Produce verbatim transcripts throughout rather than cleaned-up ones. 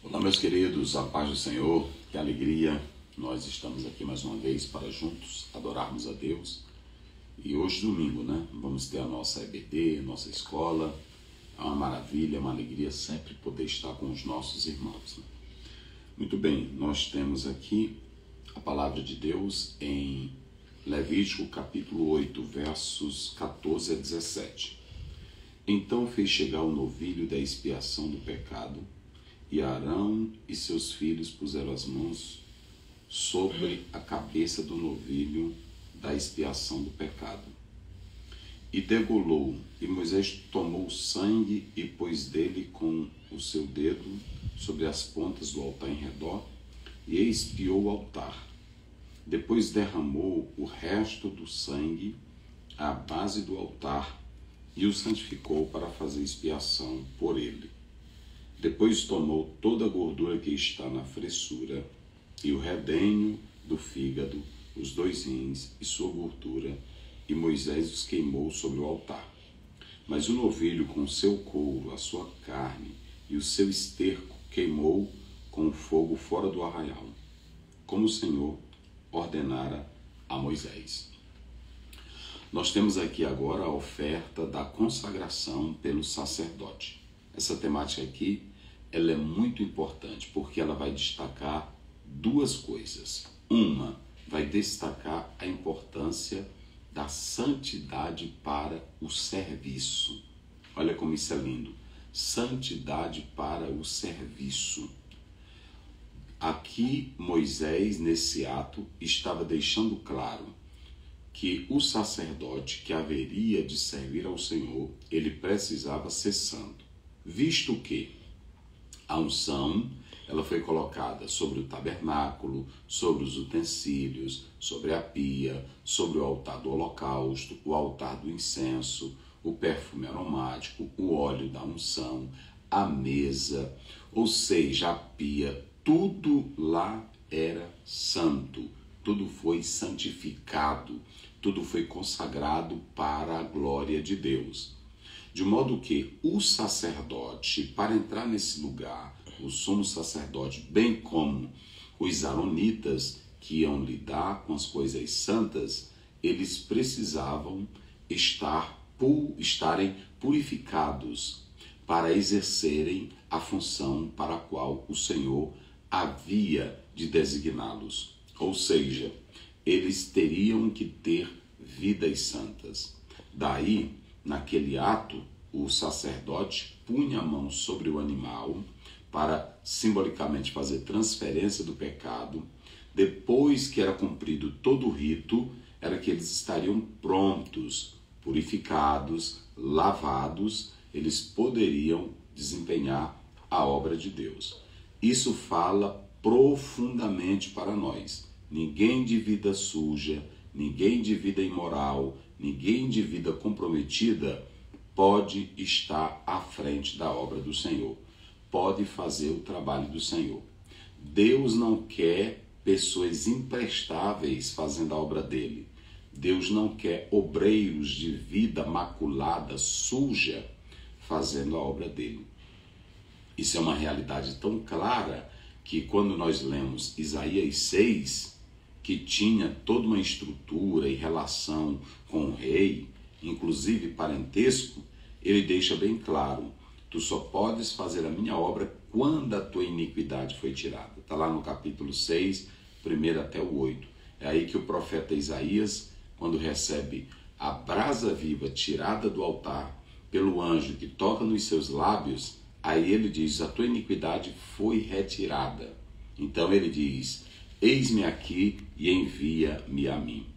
Olá, meus queridos, a paz do Senhor, que alegria, nós estamos aqui mais uma vez para juntos adorarmos a Deus. E hoje, domingo, né, vamos ter a nossa E B D, nossa escola. É uma maravilha, uma alegria sempre poder estar com os nossos irmãos, né? Muito bem, nós temos aqui a palavra de Deus em Levítico capítulo oito, versos quatorze a dezessete. Então fez chegar o novilho da expiação do pecado, e Arão e seus filhos puseram as mãos sobre a cabeça do novilho da expiação do pecado. E degolou, e Moisés tomou o sangue e pôs dele com o seu dedo sobre as pontas do altar em redor, e expiou o altar. Depois derramou o resto do sangue à base do altar, e o santificou para fazer expiação por ele. Depois tomou toda a gordura que está na fressura, e o redenho do fígado, os dois rins e sua gordura, e Moisés os queimou sobre o altar. Mas o novilho com o seu couro, a sua carne e o seu esterco queimou com o fogo fora do arraial, como o Senhor ordenara a Moisés. Nós temos aqui agora a oferta da consagração pelo sacerdote. Essa temática aqui, ela é muito importante, porque ela vai destacar duas coisas. Uma, vai destacar a importância da santidade para o serviço. Olha como isso é lindo. Santidade para o serviço. Aqui, Moisés, nesse ato, estava deixando claro que o sacerdote que haveria de servir ao Senhor, ele precisava ser santo. Visto que a unção, ela foi colocada sobre o tabernáculo, sobre os utensílios, sobre a pia, sobre o altar do holocausto, o altar do incenso, o perfume aromático, o óleo da unção, a mesa, ou seja, a pia, tudo lá era santo, tudo foi santificado, tudo foi consagrado para a glória de Deus. De modo que o sacerdote, para entrar nesse lugar, o sumo sacerdote, bem como os aronitas que iam lidar com as coisas santas, eles precisavam estar, estarem purificados para exercerem a função para a qual o Senhor havia de designá-los. Ou seja, eles teriam que ter vidas santas. Daí, naquele ato, o sacerdote punha a mão sobre o animal para simbolicamente fazer transferência do pecado. Depois que era cumprido todo o rito, era que eles estariam prontos, purificados, lavados, eles poderiam desempenhar a obra de Deus. Isso fala profundamente para nós. Ninguém de vida suja, ninguém de vida imoral, ninguém de vida comprometida pode estar à frente da obra do Senhor, pode fazer o trabalho do Senhor. Deus não quer pessoas imprestáveis fazendo a obra dele. Deus não quer obreiros de vida maculada, suja, fazendo a obra dele. Isso é uma realidade tão clara que quando nós lemos Isaías seis, que tinha toda uma estrutura e relação com o rei, inclusive parentesco, ele deixa bem claro: tu só podes fazer a minha obra quando a tua iniquidade foi tirada. Está lá no capítulo seis, primeiro até o oito. É aí que o profeta Isaías, quando recebe a brasa viva tirada do altar pelo anjo que toca nos seus lábios, aí ele diz: a tua iniquidade foi retirada. Então ele diz: eis-me aqui e envia-me a mim.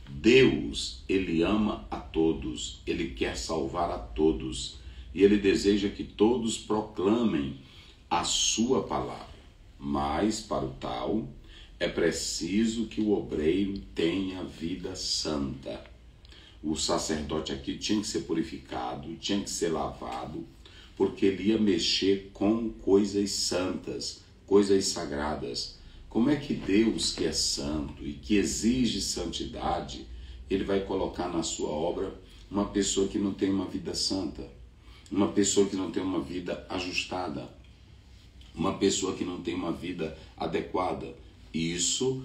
Deus, ele ama a todos, ele quer salvar a todos, e ele deseja que todos proclamem a sua palavra. Mas, para o tal, é preciso que o obreiro tenha vida santa. O sacerdote aqui tinha que ser purificado, tinha que ser lavado, porque ele ia mexer com coisas santas, coisas sagradas. Como é que Deus, que é santo e que exige santidade, ele vai colocar na sua obra uma pessoa que não tem uma vida santa, uma pessoa que não tem uma vida ajustada? uma pessoa que não tem uma vida adequada. Isso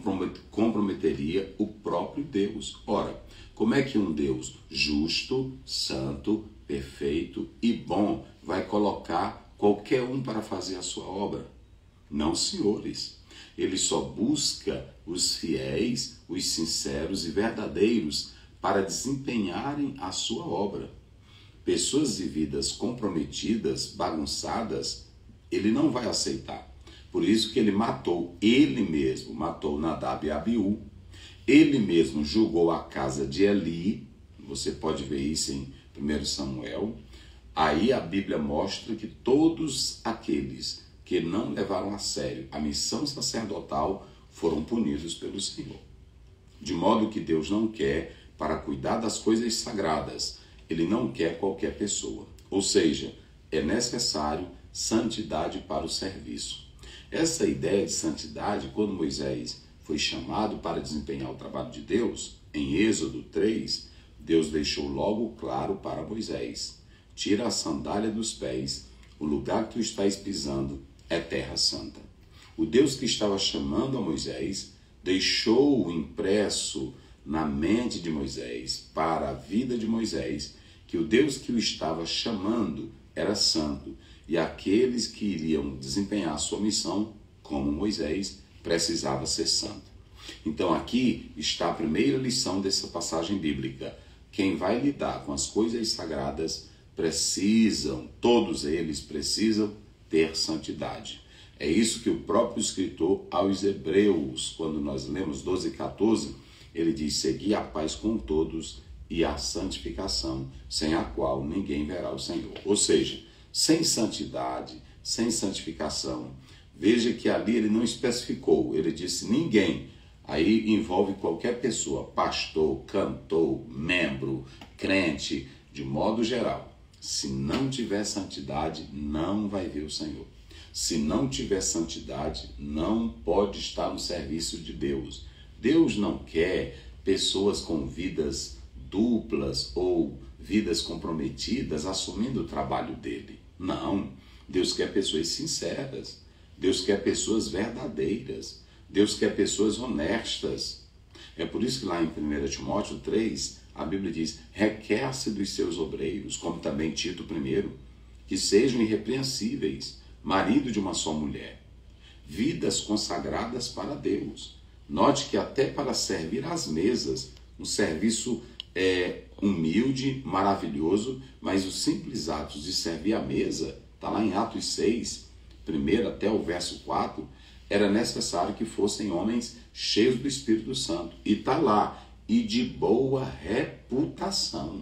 comprometeria o próprio Deus. Ora, como é que um Deus justo, santo, perfeito e bom vai colocar qualquer um para fazer a sua obra? Não, senhores. Ele só busca os fiéis, os sinceros e verdadeiros para desempenharem a sua obra. Pessoas de vidas comprometidas, bagunçadas, ele não vai aceitar. Por isso que ele matou, ele mesmo matou Nadab e Abiú. Ele mesmo julgou a casa de Eli. Você pode ver isso em primeiro Samuel. Aí a Bíblia mostra que todos aqueles que não levaram a sério a missão sacerdotal foram punidos pelo Senhor. De modo que Deus não quer para cuidar das coisas sagradas. Ele não quer qualquer pessoa. Ou seja, é necessário santidade para o serviço. Essa ideia de santidade, quando Moisés foi chamado para desempenhar o trabalho de Deus, em Êxodo três, Deus deixou logo claro para Moisés: tira a sandália dos pés, o lugar que tu estás pisando é terra santa. O Deus que estava chamando a Moisés deixou impresso na mente de Moisés, para a vida de Moisés, que o Deus que o estava chamando era santo, e aqueles que iriam desempenhar sua missão, como Moisés, precisava ser santo. Então aqui está a primeira lição dessa passagem bíblica. Quem vai lidar com as coisas sagradas precisam, todos eles precisam ter santidade. É isso que o próprio escritor aos Hebreus, quando nós lemos doze, quatorze, ele diz: segui a paz com todos e a santificação, sem a qual ninguém verá o Senhor. Ou seja, sem santidade, sem santificação, veja que ali ele não especificou, ele disse ninguém. Aí envolve qualquer pessoa, pastor, cantor, membro, crente, de modo geral. Se não tiver santidade, não vai ver o Senhor. Se não tiver santidade, não pode estar no serviço de Deus. Deus não quer pessoas com vidas duplas ou vidas comprometidas assumindo o trabalho dele. Não. Deus quer pessoas sinceras. Deus quer pessoas verdadeiras. Deus quer pessoas honestas. É por isso que lá em primeiro Timóteo três, a Bíblia diz: requer-se dos seus obreiros, como também Tito primeiro, que sejam irrepreensíveis, marido de uma só mulher, vidas consagradas para Deus. Note que até para servir às mesas, um serviço é, humilde, maravilhoso, mas os simples atos de servir à mesa, está lá em Atos seis, primeiro até o verso quatro, era necessário que fossem homens cheios do Espírito Santo. E está lá, e de boa reputação.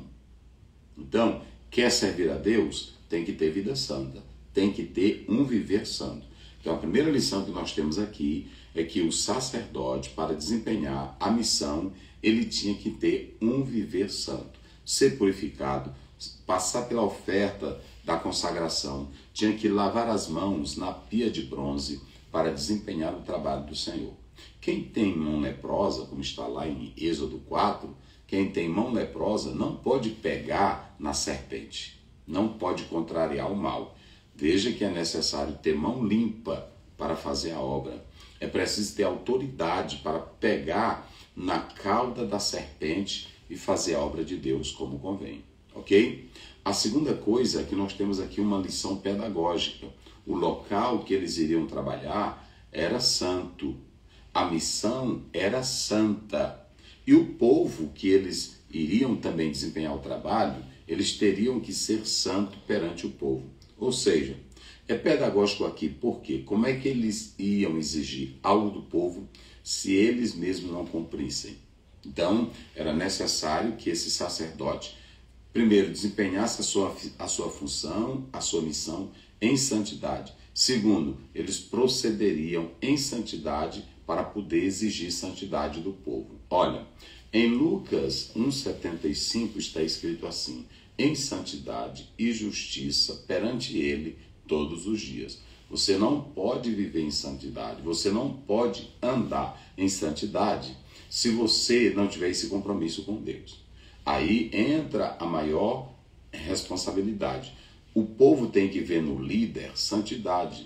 Então, quer servir a Deus? Tem que ter vida santa. Tem que ter um viver santo. Então, a primeira lição que nós temos aqui é que o sacerdote, para desempenhar a missão, ele tinha que ter um viver santo. Ser purificado, passar pela oferta da consagração, tinha que lavar as mãos na pia de bronze para desempenhar o trabalho do Senhor. Quem tem mão leprosa, como está lá em Êxodo quatro, quem tem mão leprosa não pode pegar na serpente, não pode contrariar o mal. Veja que é necessário ter mão limpa para fazer a obra. É preciso ter autoridade para pegar na cauda da serpente e fazer a obra de Deus como convém. Ok? A segunda coisa é que nós temos aqui uma lição pedagógica. O local que eles iriam trabalhar era santo. A missão era santa. E o povo que eles iriam também desempenhar o trabalho, eles teriam que ser santo perante o povo. Ou seja, é pedagógico aqui, por quê? Como é que eles iam exigir algo do povo se eles mesmos não cumprissem? Então, era necessário que esse sacerdote, primeiro, desempenhasse a sua, a sua função, a sua missão em santidade. Segundo, eles procederiam em santidade para poder exigir santidade do povo. Olha, em Lucas um, setenta e cinco está escrito assim: em santidade e justiça perante ele todos os dias. Você não pode viver em santidade, você não pode andar em santidade se você não tiver esse compromisso com Deus. Aí entra a maior responsabilidade. O povo tem que ver no líder santidade.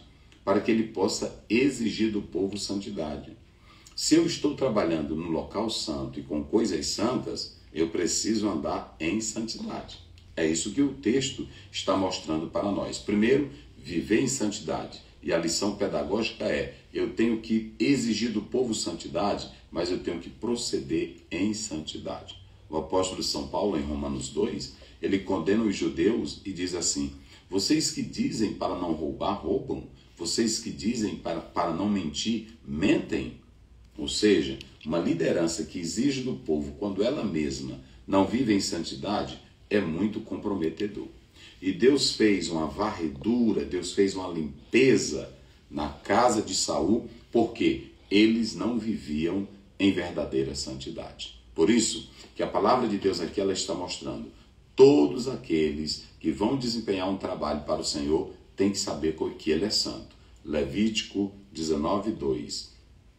para que ele possa exigir do povo santidade. Se eu estou trabalhando no local santo e com coisas santas, eu preciso andar em santidade. É isso que o texto está mostrando para nós. Primeiro, viver em santidade. E a lição pedagógica é, eu tenho que exigir do povo santidade, mas eu tenho que proceder em santidade. O apóstolo São Paulo, em Romanos dois, ele condena os judeus e diz assim, vocês que dizem para não roubar, roubam. Vocês que dizem para, para não mentir, mentem. Ou seja, uma liderança que exige do povo quando ela mesma não vive em santidade é muito comprometedor. E Deus fez uma varredura, Deus fez uma limpeza na casa de Saul, porque eles não viviam em verdadeira santidade. Por isso que a palavra de Deus aqui ela está mostrando, todos aqueles que vão desempenhar um trabalho para o Senhor têm que saber que Ele é santo. Levítico dezenove, dois.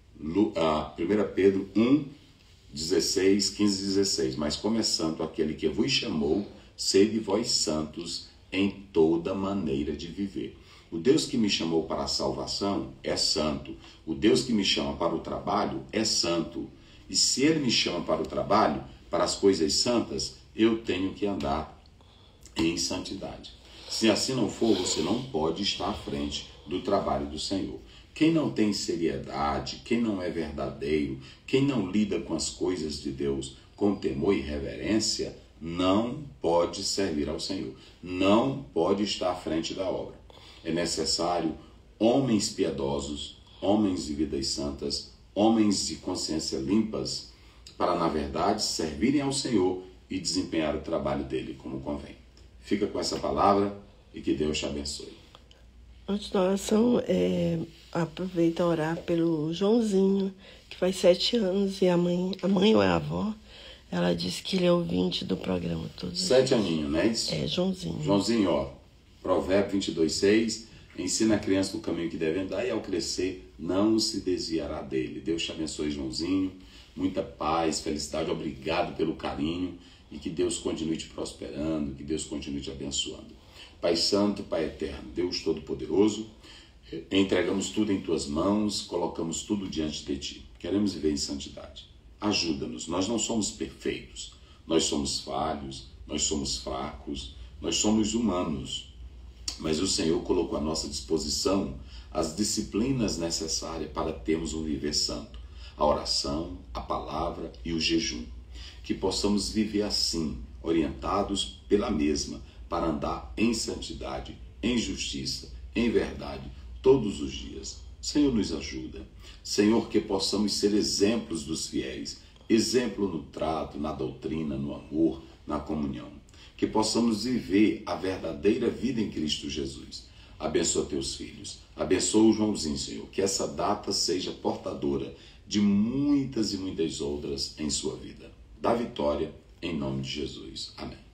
primeira Pedro um, dezesseis, quinze e dezesseis. Mas como é santo aquele que vos chamou, sede vós santos em toda maneira de viver. O Deus que me chamou para a salvação é santo. O Deus que me chama para o trabalho é santo. E se Ele me chama para o trabalho, para as coisas santas, eu tenho que andar em santidade. Se assim não for, você não pode estar à frente do trabalho do Senhor. Quem não tem seriedade, quem não é verdadeiro, quem não lida com as coisas de Deus com temor e reverência, não pode servir ao Senhor. Não pode estar à frente da obra. É necessário homens piedosos, homens de vidas santas, homens de consciência limpas, para, na verdade, servirem ao Senhor e desempenhar o trabalho dele como convém. Fica com essa palavra e que Deus te abençoe. Antes da oração, é, aproveita a orar pelo Joãozinho, que faz sete anos, e a mãe, a mãe ou a avó, ela disse que ele é ouvinte do programa todos Sete aninhos, né? Isso? É, Joãozinho. Joãozinho, ó, Provérbio vinte e dois, seis, ensina a criança no caminho que deve andar e ao crescer não se desviará dele. Deus te abençoe, Joãozinho. Muita paz, felicidade, obrigado pelo carinho e que Deus continue te prosperando, que Deus continue te abençoando. Pai Santo, Pai Eterno, Deus Todo-Poderoso, entregamos tudo em Tuas mãos, colocamos tudo diante de Ti. Queremos viver em santidade. Ajuda-nos, nós não somos perfeitos, nós somos falhos, nós somos fracos, nós somos humanos, mas o Senhor colocou à nossa disposição as disciplinas necessárias para termos um viver santo, a oração, a palavra e o jejum. Que possamos viver assim, orientados pela mesma, para andar em santidade, em justiça, em verdade, todos os dias. Senhor, nos ajuda. Senhor, que possamos ser exemplos dos fiéis, exemplo no trato, na doutrina, no amor, na comunhão. Que possamos viver a verdadeira vida em Cristo Jesus. Abençoa teus filhos. Abençoa o Joãozinho, Senhor. Que essa data seja portadora de muitas e muitas outras em sua vida. Dá vitória em nome de Jesus. Amém.